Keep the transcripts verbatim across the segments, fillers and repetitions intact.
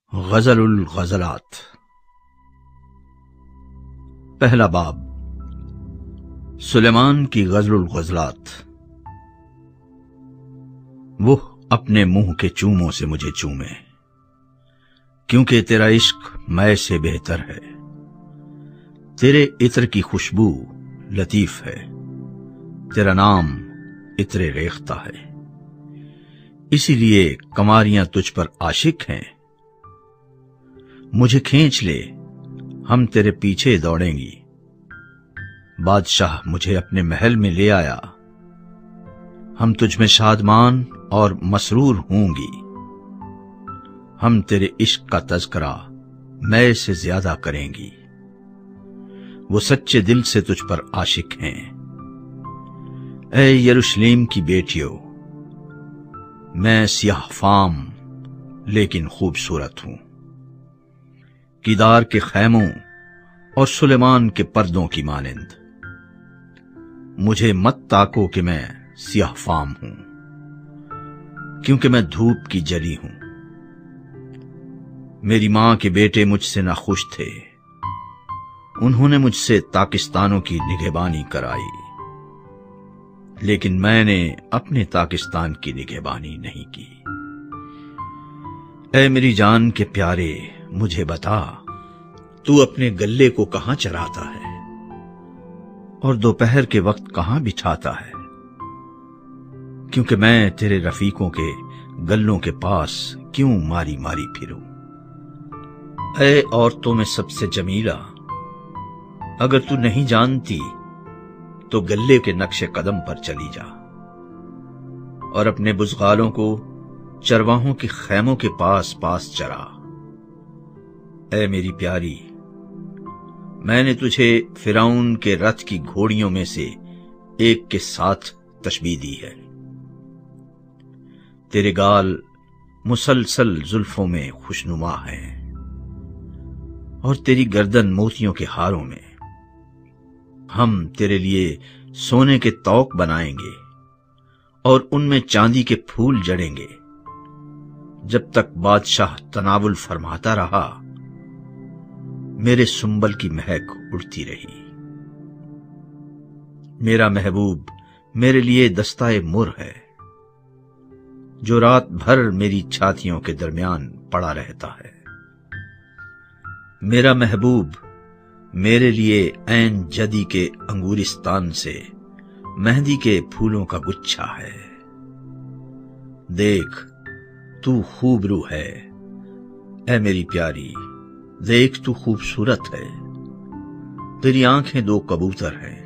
غزل الغزلات۔ پہلا باب، سلیمان کی غزل الغزلات۔ وہ اپنے منہ کے چوموں سے مجھے چومے، کیونکہ تیرا عشق مے سے بہتر ہے، تیرے عطر کی خوشبو لطیف ہے، تیرا نام عطر ریختہ ہے، اسی لیے کماریاں تجھ پر عاشق ہیں۔ مجھے کھینچ لے، ہم تیرے پیچھے دوڑیں گی، بادشاہ مجھے اپنے محل میں لے آیا، ہم تجھ میں شادمان اور مسرور ہوں گی، ہم تیرے عشق کا تذکرہ میں سے زیادہ کریں گی، وہ سچے دل سے تجھ پر عاشق ہیں۔ اے یروشلیم کی بیٹیوں، میں سیاہ فام لیکن خوبصورت ہوں، کیدار کے خیموں اور سلیمان کے پردوں کی مانند۔ مجھے مت تاکو کہ میں سیاہ فام ہوں، کیونکہ میں دھوپ کی جلی ہوں۔ میری ماں کے بیٹے مجھ سے ناخوش تھے، انہوں نے مجھ سے تاکستانوں کی نگہبانی کرائی، لیکن میں نے اپنے تاکستان کی نگہبانی نہیں کی۔ اے میری جان کے پیارے، مجھے بتا، تو اپنے گلے کو کہاں چراتا ہے اور دوپہر کے وقت کہاں بچھاتا ہے؟ کیونکہ میں تیرے رفیقوں کے گلوں کے پاس کیوں ماری ماری پھروں؟ اے عورتوں میں سب سے جمیلہ، اگر تو نہیں جانتی تو گلے کے نقش قدم پر چلی جا اور اپنے بزغالوں کو چرواہوں کے خیموں کے پاس پاس چرا۔ اے میری پیاری، میں نے تجھے فرعون کے رتھ کی گھوڑیوں میں سے ایک کے ساتھ تشبیہ دی ہے، تیرے گال مسلسل زلفوں میں خوشنما ہیں اور تیری گردن موتیوں کے ہاروں میں۔ ہم تیرے لیے سونے کے طوق بنائیں گے اور ان میں چاندی کے پھول جڑیں گے۔ جب تک بادشاہ تناول فرماتا رہا، میرے سنبل کی مہک اڑتی رہی۔ میرا محبوب میرے لیے دستائے مر ہے، جو رات بھر میری چھاتیوں کے درمیان پڑا رہتا ہے۔ میرا محبوب میرے لیے عین جدی کے انگورستان سے مہندی کے پھولوں کا گچھا ہے۔ دیکھ، تو خوب رو ہے، اے میری پیاری، دیکھ تو خوبصورت ہے، تیری آنکھیں دو کبوتر ہیں،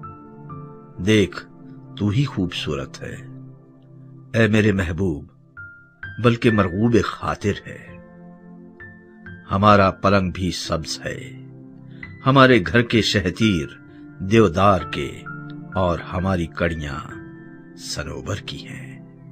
دیکھ تو ہی خوبصورت ہے، اے میرے محبوب، بلکہ مرغوب خاطر ہے۔ ہمارا پلنگ بھی سبز ہے، ہمارے گھر کے شہتیر دیودار کے اور ہماری کڑیاں سنوبر کی ہیں۔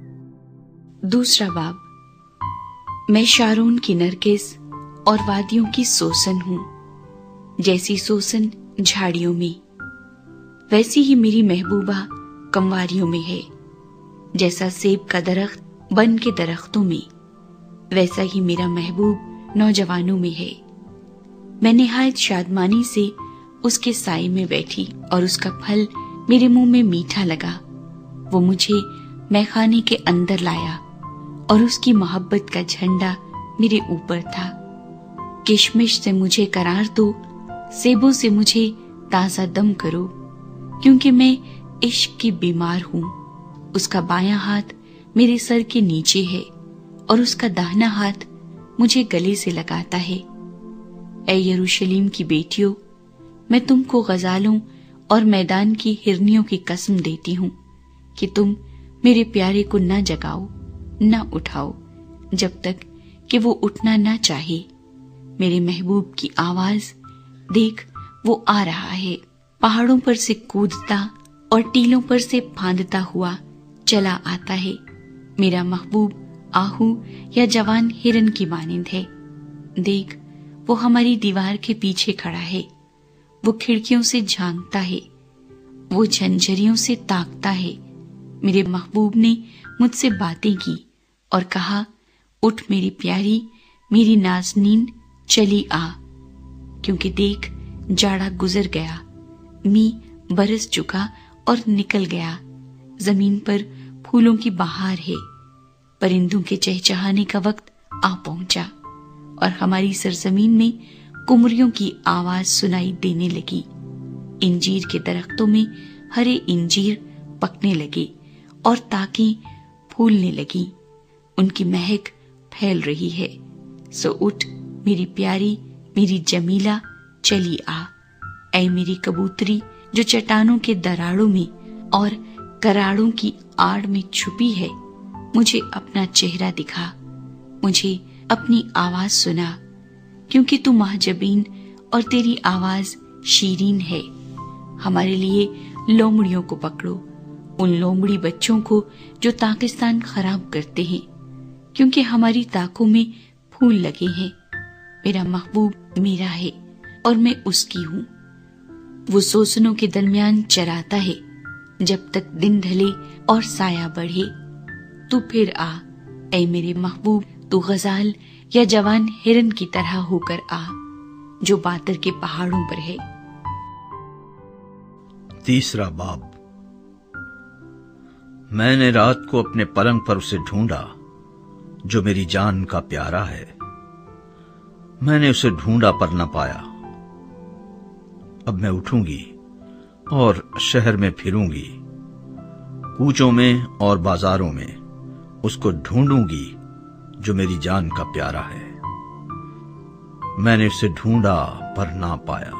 دوسرا باب، میں شارون کی نرگس اور وادیوں کی سوسن ہوں، جیسی سوسن جھاڑیوں میں ویسی ہی میری محبوبہ کمواریوں میں ہے، جیسا سیب کا درخت بن کے درختوں میں ویسا ہی میرا محبوب نوجوانوں میں ہے۔ میں نہایت شادمانی سے اس کے سائے میں بیٹھی اور اس کا پھل میرے منہ میں میٹھا لگا۔ وہ مجھے میخانے کے اندر لایا اور اس کی محبت کا جھنڈا میرے اوپر تھا۔ کشمش سے مجھے قرار دو، سیبوں سے مجھے تازہ دم کرو، کیونکہ میں عشق کی بیمار ہوں۔ اس کا بایاں ہاتھ میرے سر کے نیچے ہے اور اس کا داہنا ہاتھ مجھے گلے سے لگاتا ہے۔ اے یروشلیم کی بیٹیوں، میں تم کو غزالوں اور میدان کی ہرنیوں کی قسم دیتی ہوں کہ تم میرے پیارے کو نہ جگاؤ، نہ اٹھاؤ، جب تک کہ وہ اٹھنا نہ چاہے۔ میرے محبوب کی آواز دیکھ، وہ آ رہا ہے، پہاڑوں پر سے کودتا اور ٹیلوں پر سے پھاندتا ہوا چلا آتا ہے۔ میرا محبوب آہو یا جوان ہرن کی مانند ہے۔ دیکھ، وہ ہماری دیوار کے پیچھے کھڑا ہے، وہ کھڑکیوں سے جھانکتا ہے، وہ جھنجھریوں سے تاکتا ہے۔ میرے محبوب نے مجھ سے باتیں کی اور کہا، اٹھ میری پیاری، मेरी नाज़नीन चली आ, क्योंकि देख जाड़ा गुजर गया, मी बरस चुका और निकल गया, जमीन पर फूलों की बहार है, परिंदों के चहचहाने का वक्त आ पहुंचा और हमारी सरजमीन में कुमरियों की आवाज सुनाई देने लगी। इंजीर के दरख्तों में हरे इंजीर पकने लगे और ताकें फूलने लगी, उनकी महक फैल रही है। सो उठ मेरी प्यारी, मेरी जमीला, चली आ। ऐ मेरी कबूतरी जो चट्टानों के दराड़ों में और कराड़ों की आड़ में छुपी है, मुझे अपना चेहरा दिखा, मुझे अपनी आवाज सुना, क्योंकि तू महजबीन और तेरी आवाज शीरीन है। हमारे लिए लोमड़ियों को पकड़ो, उन लोमड़ी बच्चों को जो ताकिस्तान खराब करते हैं, क्योंकि हमारी ताकों में फूल लगे हैं। मेरा महबूब मेरा है और मैं उसकी हूँ। वो सोसनों के दरमियान चराता है जब तक दिन ढले और साया बढ़े। तू फिर आ, ऐ मेरे महबूब, तू गजाल या जवान हिरन की तरह होकर आ जो बातर के पहाड़ों पर है। तीसरा बाब। मैंने रात को अपने पलंग पर उसे ढूंढा जो मेरी जान का प्यारा है। मैंने उसे ढूंढा पर न पाया। अब मैं उठूंगी और शहर में फिरूंगी, कूचों में और बाजारों में उसको ढूंढूंगी जो मेरी जान का प्यारा है। मैंने उसे ढूंढा पर ना पाया।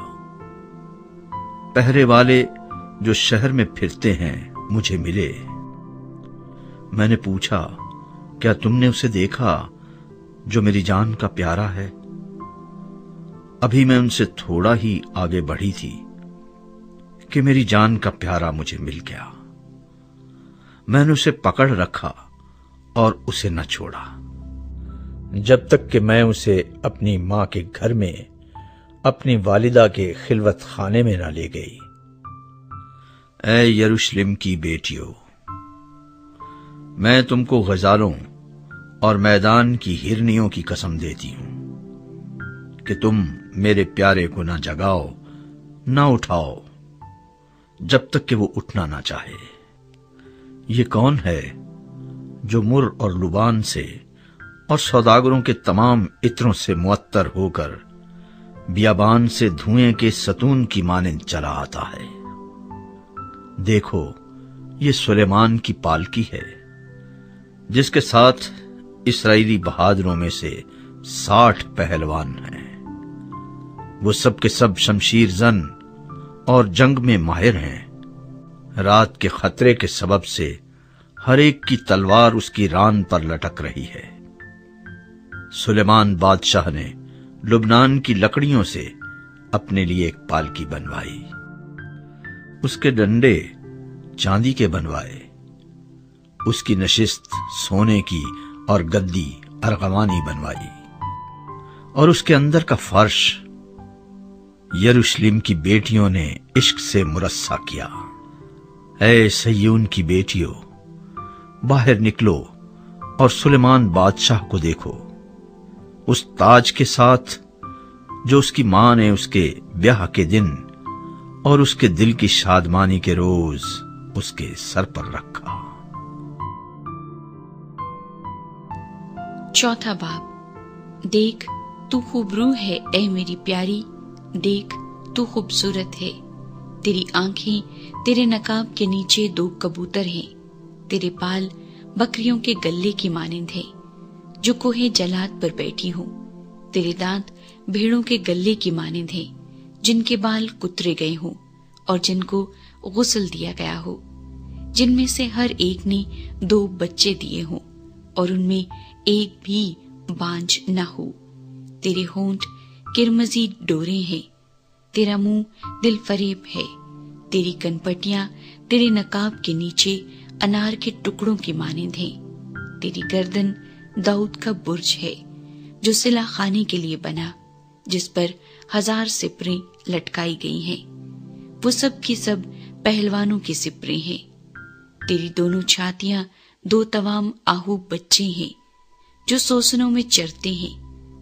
पहरे वाले जो शहर में फिरते हैं मुझे मिले। मैंने पूछा, क्या तुमने उसे देखा जो मेरी जान का प्यारा है? अभी मैं उनसे थोड़ा ही आगे बढ़ी थी कि मेरी जान का प्यारा मुझे मिल गया। मैंने उसे पकड़ रखा और उसे न छोड़ा जब तक कि मैं उसे अपनी मां के घर में, अपनी वालिदा के खिलवत खाने में न ले गई। ऐ यरूशलेम की बेटियों, मैं तुमको गजालों और मैदान की हिरनियों की कसम देती हूं कि तुम मेरे प्यारे को ना जगाओ ना उठाओ जब तक कि वो उठना ना चाहे। ये कौन है जो मुर और लुबान से और सौदागरों के तमाम इत्रों से मुअत्तर होकर बियाबान से धुएं के सतून की मानिंद चला आता है? देखो, ये सुलेमान की पालकी है जिसके साथ इस्राएली बहादुरों में से साठ पहलवान हैं। वो सब के सब शमशीर जन और जंग में माहिर हैं। रात के खतरे के सबब से हर एक की तलवार उसकी रान पर लटक रही है। सुलेमान बादशाह ने लुबनान की लकड़ियों से अपने लिए एक पालकी बनवाई, उसके डंडे चांदी के बनवाए, उसकी नशिस्त सोने की और गद्दी अरगवानी बनवाई, और उसके अंदर का फर्श यरूशलेम की बेटियों ने इश्क से मुरस्सा किया। ऐ सय्यून की बेटियों, बाहर निकलो और सुलेमान बादशाह को देखो, उस ताज के साथ जो उसकी मां ने उसके ब्याह के दिन और उसके दिल की शादमानी के रोज उसके सर पर रखा। चौथा बाब। देख, तू खूबरू है ऐ मेरी प्यारी, देख तू खूबसूरत है। तेरी आंखें तेरे नकाब के नीचे दो कबूतर हैं, तेरे बाल बकरियों के गल्ले की मानिंद है जो कोहे जलाद पर बैठी हूँ। तेरे दांत भेड़ों के गल्ले की मानिंद हैं जिनके बाल कुतरे गए हों और जिनको गुस्ल दिया गया हो, जिनमें से हर एक ने दो बच्चे दिए हों और उनमें एक भी बांझ न हो। तेरे होंठ किरमजी डोरे हैं, तेरा मुंह दिल फरेब है, तेरी कनपटियां तेरे नकाब के नीचे अनार के टुकड़ों की मानिंद हैं। तेरी गर्दन दाऊद का बुर्ज है जो सिला खाने के लिए बना, जिस पर हजार सिपरें लटकाई गई हैं। वो सब की सब पहलवानों की सिपरें हैं। तेरी दोनों छातियां दो तवाम आहूब बच्चे हैं जो सोसनों में चरते हैं।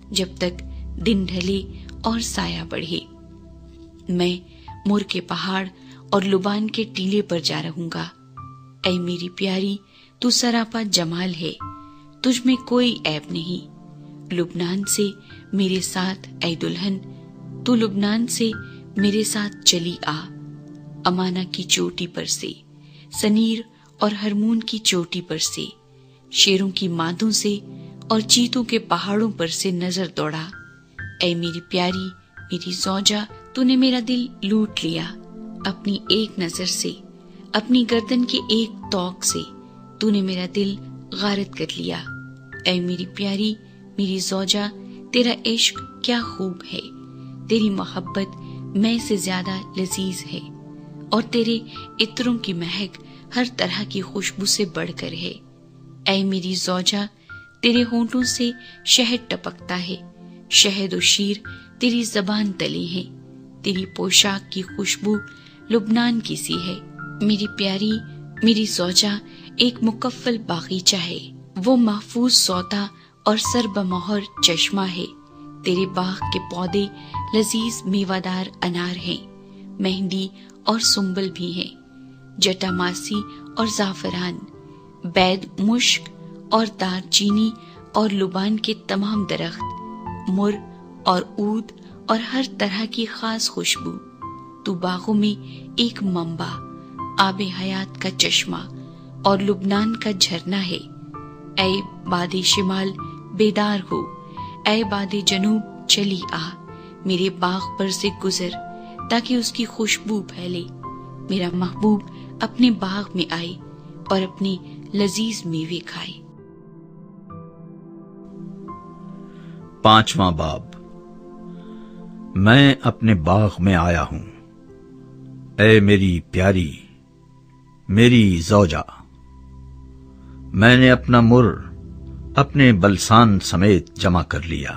जब तक दिन ढले और साया बढ़े। मैं मुर के पहाड़ और लुबान के टीले पर जा रहूंगा। ऐ मेरी प्यारी, तू सरापा जमाल है, तुझ में कोई ऐब नहीं। लुबनान से मेरे साथ ऐ दुल्हन, तू लुबनान से मेरे साथ चली आ। अमाना की चोटी पर से, सनीर और हरमून की चोटी पर से, शेरों की मादों से और चीतों के पहाड़ों पर से नजर दौड़ा। ऐ मेरी प्यारी, मेरी ज़ौजा, तूने मेरा दिल लूट लिया। अपनी एक नजर से, अपनी गर्दन के एक तौक से तूने मेरा दिल गारत कर लिया। ऐ मेरी प्यारी, मेरी ज़ौजा, तेरा इश्क क्या खूब है, तेरी मोहब्बत मैं से ज्यादा लजीज है, और तेरे इत्रों की महक हर तरह की खुशबू से बढ़कर है। ऐ मेरी ज़ौजा, तेरे होंठों से शहद टपकता है, शहद और शीर तेरी जबान तले हैं। तेरी पोशाक की खुशबू लुबनान की सी है। मेरी प्यारी, मेरी ज़ौजा एक मुकफ्फल बागीचा है, वो महफूज सौता और सरबमोहर चश्मा है। तेरे बाग के पौधे लजीज मेवादार अनार हैं, मेहंदी और सुंबल भी हैं, जटामासी और जाफरान, बैद, मुश्क और दारचीनी और लुबान के तमाम दरख्त, मुर और ऊद और हर तरह की खास खुशबू। तू बागों में एक मंबा, आबे हयात का चश्मा और लुबनान का झरना है। ऐ बादे शिमाल बेदार हो, ऐ बादे जनूब चली आ, मेरे बाग पर से गुजर ताकि उसकी खुशबू फैले। मेरा महबूब अपने बाग में आए और अपने लजीज मेवे खाए। पांचवां बाब। मैं अपने बाग में आया हूं, ऐ मेरी प्यारी, मेरी ज़ौजा। मैंने अपना मुर अपने बलसान समेत जमा कर लिया,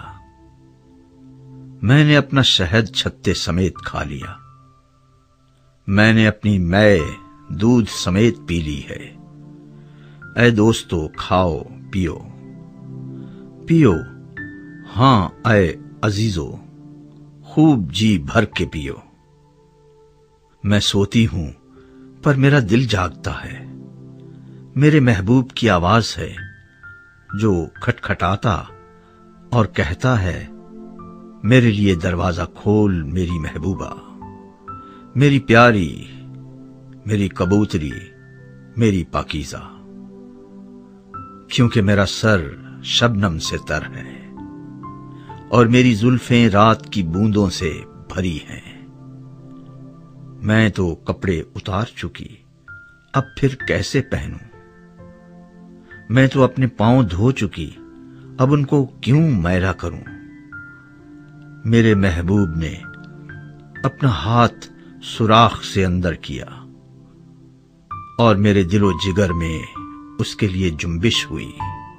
मैंने अपना शहद छत्ते समेत खा लिया, मैंने अपनी मै दूध समेत पी ली है। ऐ दोस्तों, खाओ पियो पियो, हां ऐ अजीजो, खूब जी भर के पियो। मैं सोती हूं पर मेरा दिल जागता है, मेरे महबूब की आवाज है जो खटखटाता और कहता है, मेरे लिए दरवाजा खोल मेरी महबूबा, मेरी प्यारी, मेरी कबूतरी, मेरी पाकीज़ा। क्योंकि मेरा सर शबनम से तर है और मेरी जुल्फें रात की बूंदों से भरी हैं। मैं तो कपड़े उतार चुकी, अब फिर कैसे पहनूं? मैं तो अपने पांव धो चुकी, अब उनको क्यों मैला करूं? मेरे महबूब ने अपना हाथ सुराख से अंदर किया और मेरे दिलो जिगर में उसके लिए जुम्बिश हुई।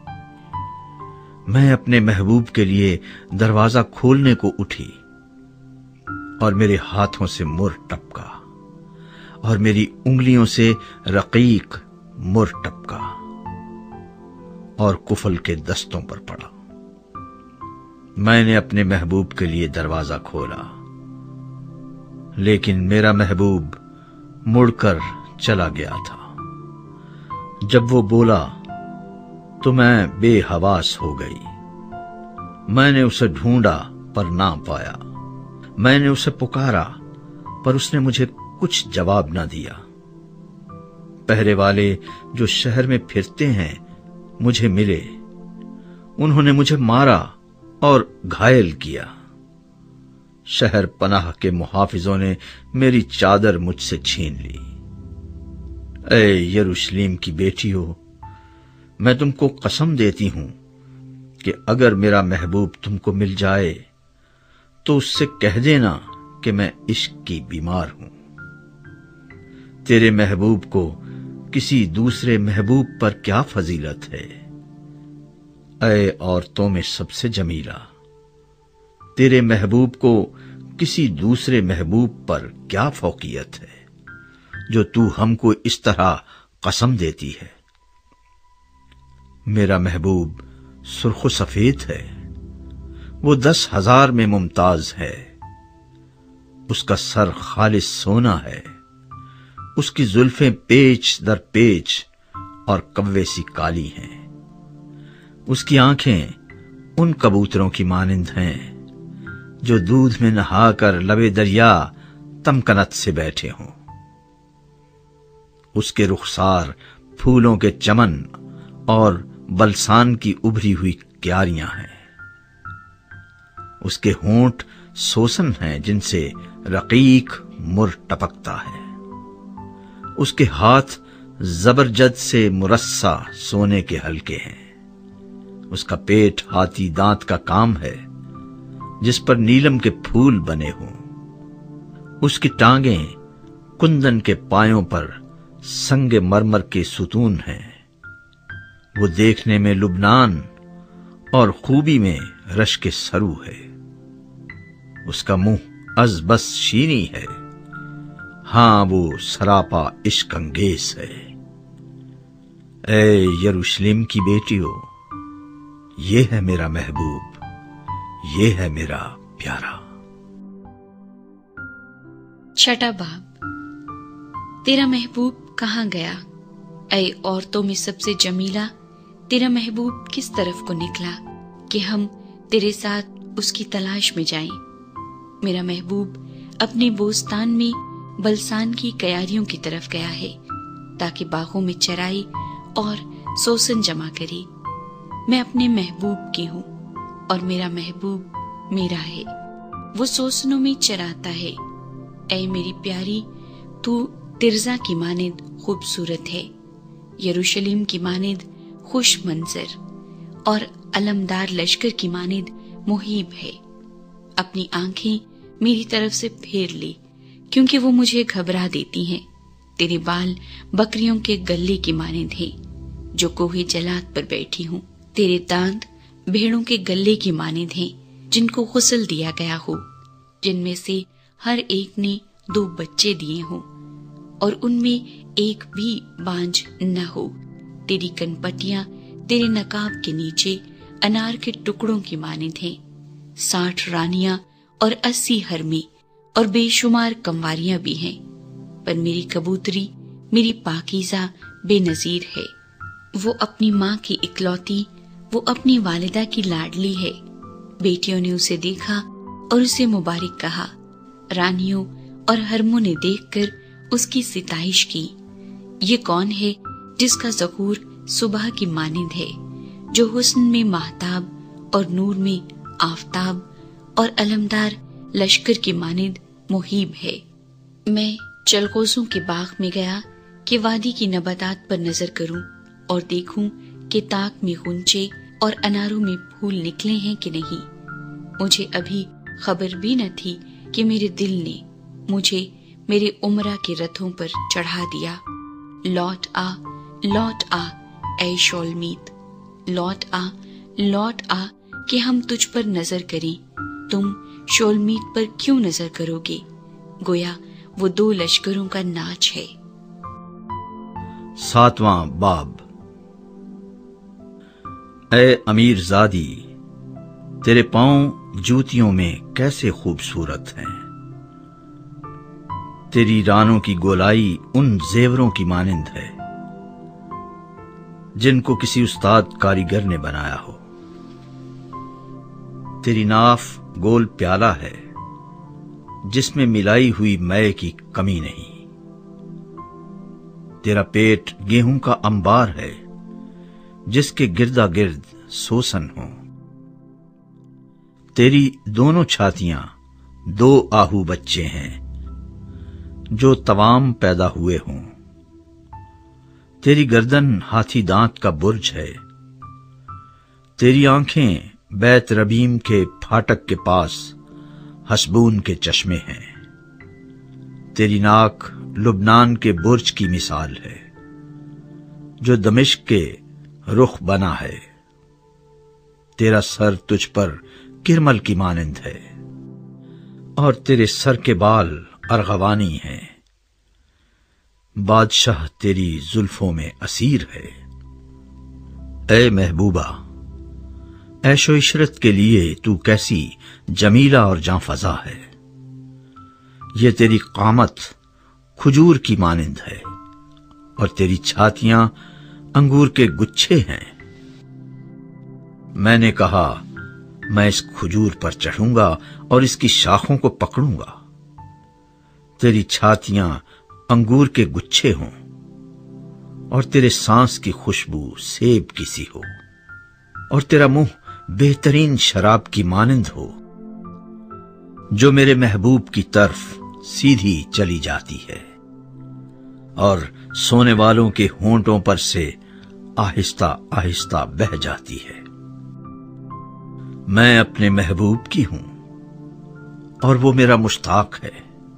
मैं अपने महबूब के लिए दरवाजा खोलने को उठी और मेरे हाथों से मुर टपका और मेरी उंगलियों से रकीक मुर टपका और कुफल के दस्तों पर पड़ा। मैंने अपने महबूब के लिए दरवाजा खोला, लेकिन मेरा महबूब मुड़कर चला गया था। जब वो बोला तो मैं बेहवास हो गई। मैंने उसे ढूंढा पर ना पाया, मैंने उसे पुकारा पर उसने मुझे कुछ जवाब ना दिया। पहरे वाले जो शहर में फिरते हैं मुझे मिले, उन्होंने मुझे मारा और घायल किया। शहर पनाह के मुहाफिजों ने मेरी चादर मुझसे छीन ली। ऐ यरूशलेम की बेटियों, मैं तुमको कसम देती हूं कि अगर मेरा महबूब तुमको मिल जाए तो उससे कह देना कि मैं इश्क की बीमार हूं। तेरे महबूब को किसी दूसरे महबूब पर क्या फजीलत है? ऐ औरतों में सबसे जमीला, तेरे महबूब को किसी दूसरे महबूब पर क्या फौकियत है जो तू हमको इस तरह कसम देती है? मेरा महबूब सुर्ख सफेद है, وہ دس ہزار میں ممتاز ہے، اس کا سر خالص سونا ہے، اس کی زلفیں پیچ در پیچ اور کوے سی کالی ہیں، اس کی آنکھیں ان کبوتروں کی مانند ہیں جو دودھ میں نہا کر لبے دریا تمکنت سے بیٹھے ہوں، اس کے رخسار پھولوں کے چمن اور بلسان کی ابھری ہوئی کیاریاں ہیں، اس کے ہونٹ سوسن ہیں جن سے رقیق مر ٹپکتا ہے، اس کے ہاتھ زبرجد سے مرصع سونے کے ہلکے ہیں، اس کا پیٹ ہاتھی دانت کا کام ہے جس پر نیلم کے پھول بنے ہوں، اس کی ٹانگیں کندن کے پایوں پر سنگ مرمر کے ستون ہیں، وہ دیکھنے میں لبنان اور خوبی میں رشک سرو ہے، اس کا منہ از بس شیریں ہے، ہاں وہ سراپا عشق انگیز ہے۔ اے یروشلم کی بیٹیو، یہ ہے میرا محبوب، یہ ہے میرا پیارا۔ چھٹا باب۔ تیرا محبوب کہاں گیا؟ اے عورتوں میں سب سے جمیلہ، تیرا محبوب کس طرف کو نکلا کہ ہم تیرے ساتھ اس کی تلاش میں جائیں؟ میرا محبوب اپنے بوستان میں بلسان کی کیاریوں کی طرف گیا ہے تاکہ باغوں میں چرائی اور سوسن جمع کرے۔ میں اپنے محبوب کی ہوں اور میرا محبوب میرا ہے، وہ سوسنوں میں چراتا ہے۔ اے میری پیاری، تو ترزا کی مانند خوبصورت ہے، یروشلم کی مانند خوش منظر اور علمدار لشکر کی مانند مہیب ہے۔ اپنی آنکھیں میری طرف سے پھیر لی کیونکہ وہ مجھے گھبرا دیتی ہیں۔ تیرے بال بکریوں کے گلے کی مانند ہیں جو کوہ جلات پر بیٹھی ہوں، تیرے دانت بھیڑوں کے گلے کی مانند ہیں جن کو غسل دیا گیا ہو، جن میں سے ہر ایک نے دو بچے دیے ہوں اور ان میں ایک بھی بانج نہ ہو۔ تیری کنپٹیاں تیرے نقاب کے نیچے انار کے ٹکڑوں کی مانند ہیں، ساٹھ رانیاں اور اسی حرمیں اور بے شمار کنواریاں بھی ہیں، پر میری کبوتری میری پاکیزہ بے نظیر ہے۔ وہ اپنی ماں کی اکلوتی، وہ اپنی والدہ کی لاڈلی ہے۔ بیٹیوں نے اسے دیکھا اور اسے مبارک کہا، رانیوں اور حرموں نے دیکھ کر اس کی ستائش کی۔ یہ کون ہے جس کا ظہور صبح کی مانند ہے، جو حسن میں ماہتاب اور نور میں آفتاب اور علمدار لشکر کی مانند مہیب ہے؟ میں چلغوزوں کے باغ میں گیا کہ وادی کی نباتات پر نظر کروں اور دیکھوں کہ تاک میں غنچے اور اناروں میں پھول نکلے ہیں کہ نہیں۔ مجھے ابھی خبر بھی نہ تھی کہ میرے دل نے مجھے میرے عمرہ کے رتھوں پر چڑھا دیا۔ لوٹ آ، لوٹ آ اے شولمیت، لوٹ آ، لوٹ آ کہ ہم تجھ پر نظر کریں۔ تم شولمیت پر کیوں نظر کرو گے؟ گویا وہ دو لشکروں کا ناچ ہے۔ ساتواں باب۔ اے امیر زادی، تیرے پاؤں جوتیوں میں کیسے خوبصورت ہیں، تیری رانوں کی گولائی ان زیوروں کی مانند ہے جن کو کسی استاد کاریگر نے بنایا ہو۔ تیری ناف گول پیالہ ہے جس میں ملائی ہوئی مے کی کمی نہیں، تیرا پیٹ گیہوں کا انبار ہے جس کے گردا گرد سوسن ہوں، تیری دونوں چھاتیاں دو آہو بچے ہیں جو توام پیدا ہوئے ہوں، تیری گردن ہاتھی دانت کا برج ہے، تیری آنکھیں بیت ربیم کے پھاٹک کے پاس حسبون کے چشمے ہیں، تیری ناک لبنان کے برج کی مثال ہے جو دمشق کے رخ بنا ہے، تیرا سر تجھ پر کرمل کی مانند ہے اور تیرے سر کے بال ارغوانی ہیں، بادشاہ تیری زلفوں میں اسیر ہے۔ اے محبوبہ، عیش و عشرت کے لیے تو کیسی جمیلہ اور جاں فضا ہے. یہ تیری قامت کھجور کی مانند ہے اور تیری چھاتیاں انگور کے گچھے ہیں. میں نے کہا میں اس کھجور پر چڑھوں گا اور اس کی شاخوں کو پکڑوں گا. تیری چھاتیاں انگور کے گچھے ہوں اور تیرے سانس کی خوشبو سیب کی سی ہو اور تیرا منہ بہترین شراب کی مانند ہو جو میرے محبوب کی طرف سیدھی چلی جاتی ہے اور سونے والوں کے ہونٹوں پر سے آہستہ آہستہ بہہ جاتی ہے. میں اپنے محبوب کی ہوں اور وہ میرا مشتاق ہے.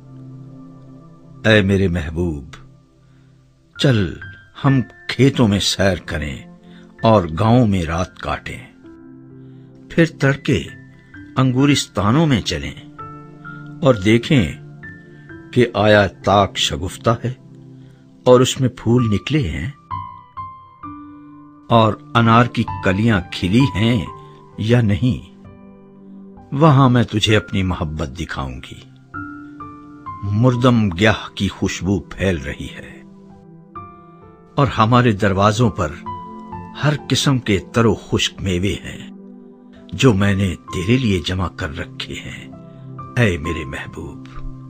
اے میرے محبوب، چل ہم کھیتوں میں سیر کریں اور گاؤں میں رات کاٹیں، پھر تڑکے انگورستانوں میں چلیں اور دیکھیں کہ آیا تاک شگفتہ ہے اور اس میں پھول نکلے ہیں اور انار کی کلیاں کھلی ہیں یا نہیں. وہاں میں تجھے اپنی محبت دکھاؤں گی. مردم گیاہ کی خوشبو پھیل رہی ہے اور ہمارے دروازوں پر ہر قسم کے تر و خشک میوے ہیں جو میں نے تیرے لیے جمع کر رکھے ہیں اے میرے محبوب.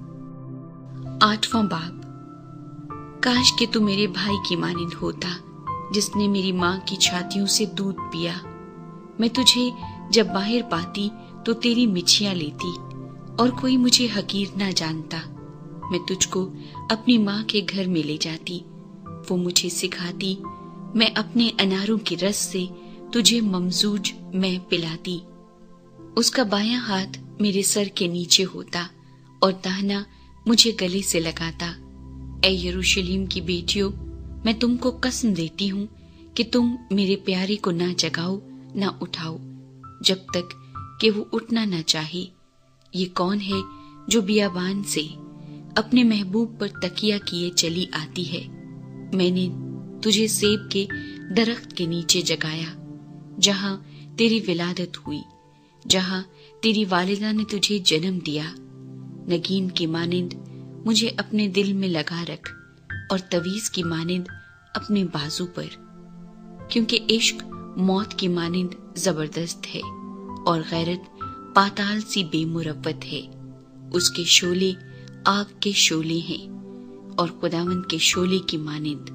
آٹھواں باب. کاش کہ تو میرے بھائی کی مانند ہوتا جس نے میری ماں کی چھاتیوں سے دودھ پیا. میں تجھے جب باہر پاتی تو تیری مچھیاں لیتی اور کوئی مجھے حقیر نہ جانتا. میں تجھ کو اپنی ماں کے گھر میں لے جاتی، وہ مجھے سکھاتی، میں اپنے اناروں کے رس سے تجھے ممزوج میں پلاتی. اس کا بایاں ہاتھ میرے سر کے نیچے ہوتا اور داہنا مجھے گلے سے لگاتا. اے یروشلم کی بیٹیوں، میں تم کو قسم دیتی ہوں کہ تم میرے پیارے کو نہ جگاؤ نہ اٹھاؤ جب تک کہ وہ اٹھنا نہ چاہے. یہ کون ہے جو بیابان سے اپنے محبوب پر تکیہ کیے چلی آتی ہے؟ میں نے تجھے سیب کے درخت کے نیچے جگایا جہاں تیری ولادت ہوئی، جہاں تیری والدہ نے تجھے جنم دیا. نگین کی مانند مجھے اپنے دل میں لگا رکھ اور تویز کی مانند اپنے بازو پر، کیونکہ عشق موت کی مانند زبردست ہے اور غیرت پاتال سی بے مروت ہے. اس کے شعلے آگ کے شعلے ہیں اور خداوند کے شعلے کی مانند.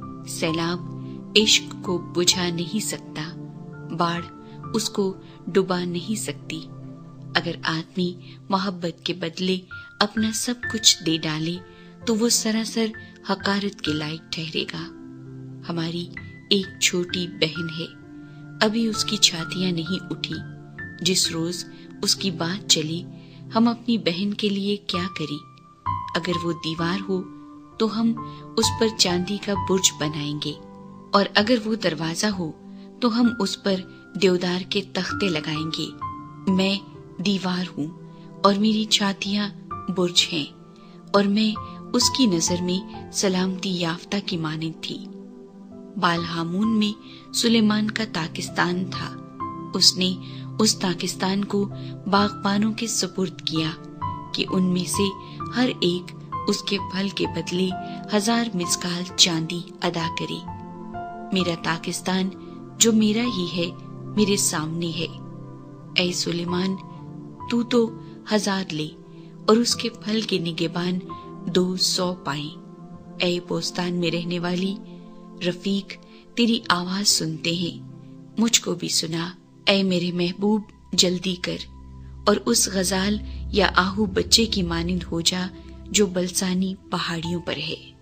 سیلاب عشق کو بجھا نہیں سکتا، باڑھ اس کو ڈبا نہیں سکتی. اگر آدمی محبت کے بدلے اپنا سب کچھ دے ڈالے تو وہ سراسر حقارت کے لائق ٹھہرے گا. ہماری ایک چھوٹی بہن ہے، ابھی اس کی چھاتیاں نہیں اٹھی. جس روز اس کی بات چلی ہم اپنی بہن کے لیے کیا کریں؟ اگر وہ دیوار ہو تو ہم اس پر چاندی کا برج بنائیں گے، اور اگر وہ دروازہ ہو تو ہم اس پر دیودار کے تختے لگائیں گے. میں دیوار ہوں اور میری چھاتیاں برج ہیں، اور میں اس کی نظر میں سلامتی یافتہ کی مانند تھی. بالہامون میں سلیمان کا تاکستان تھا. اس نے اس تاکستان کو باغبانوں کے سپرد کیا کہ ان میں سے ہر ایک اس کے پھل کے بدلے ہزار مسکال چاندی ادا کرے. میرا تاکستان جو میرا ہی ہے میرے سامنے ہے. اے سلیمان، تو تو ہزار لے اور اس کے پھل کے نگہبان دو سو پائیں. اے بوستان میں رہنے والی رفیق، تیری آواز سنتے ہیں، مجھ کو بھی سنا. اے میرے محبوب، جلدی کر اور اس غزال یا آہو بچے کی مانند ہو جا جو بلسانی پہاڑیوں پر ہے.